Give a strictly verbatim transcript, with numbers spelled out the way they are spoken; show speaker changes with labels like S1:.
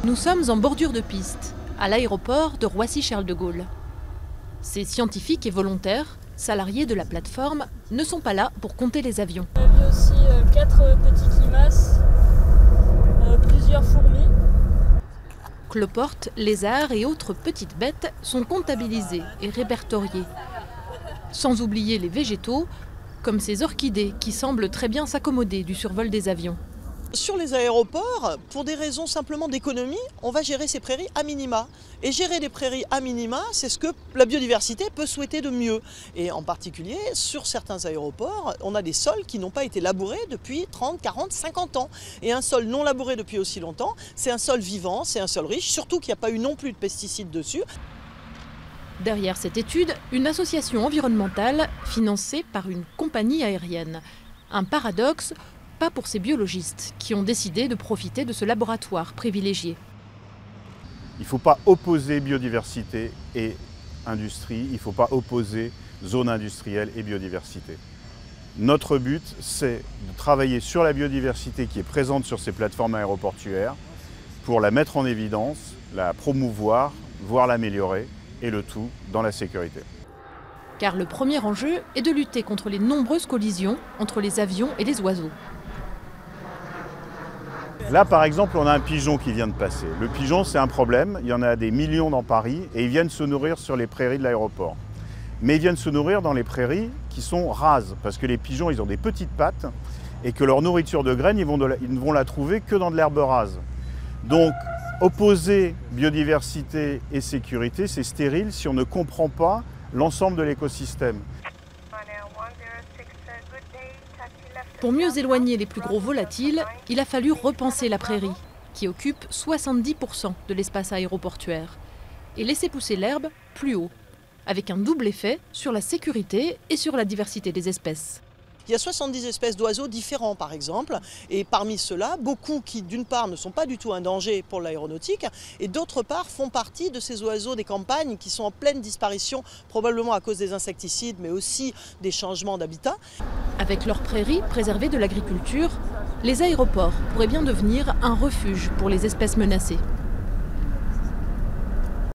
S1: Nous sommes en bordure de piste, à l'aéroport de Roissy-Charles de Gaulle. Ces scientifiques et volontaires, salariés de la plateforme, ne sont pas là pour compter les avions.
S2: On a vu aussi euh, quatre petites limaces, euh, plusieurs fourmis.
S1: Cloportes, lézards et autres petites bêtes sont comptabilisés et répertoriés. Sans oublier les végétaux, comme ces orchidées qui semblent très bien s'accommoder du survol des avions.
S3: Sur les aéroports, pour des raisons simplement d'économie, on va gérer ces prairies à minima. Et gérer des prairies à minima, c'est ce que la biodiversité peut souhaiter de mieux. Et en particulier, sur certains aéroports, on a des sols qui n'ont pas été labourés depuis trente, quarante, cinquante ans. Et un sol non labouré depuis aussi longtemps, c'est un sol vivant, c'est un sol riche, surtout qu'il n'y a pas eu non plus de pesticides dessus.
S1: Derrière cette étude, une association environnementale financée par une compagnie aérienne. Un paradoxe, pas pour ces biologistes qui ont décidé de profiter de ce laboratoire privilégié.
S4: Il ne faut pas opposer biodiversité et industrie, il ne faut pas opposer zone industrielle et biodiversité. Notre but, c'est de travailler sur la biodiversité qui est présente sur ces plateformes aéroportuaires pour la mettre en évidence, la promouvoir, voire l'améliorer, et le tout dans la sécurité.
S1: Car le premier enjeu est de lutter contre les nombreuses collisions entre les avions et les oiseaux.
S4: Là, par exemple, on a un pigeon qui vient de passer. Le pigeon, c'est un problème. Il y en a des millions dans Paris et ils viennent se nourrir sur les prairies de l'aéroport. Mais ils viennent se nourrir dans les prairies qui sont rases parce que les pigeons, ils ont des petites pattes et que leur nourriture de graines, ils, vont de la, ils ne vont la trouver que dans de l'herbe rase. Donc, opposer biodiversité et sécurité, c'est stérile si on ne comprend pas l'ensemble de l'écosystème.
S1: Pour mieux éloigner les plus gros volatiles, il a fallu repenser la prairie, qui occupe soixante-dix pour cent de l'espace aéroportuaire, et laisser pousser l'herbe plus haut, avec un double effet sur la sécurité et sur la diversité des espèces.
S3: Il y a soixante-dix espèces d'oiseaux différents par exemple, et parmi ceux-là, beaucoup qui d'une part ne sont pas du tout un danger pour l'aéronautique, et d'autre part font partie de ces oiseaux des campagnes qui sont en pleine disparition, probablement à cause des insecticides, mais aussi des changements d'habitat.
S1: Avec leurs prairies préservées de l'agriculture, les aéroports pourraient bien devenir un refuge pour les espèces menacées.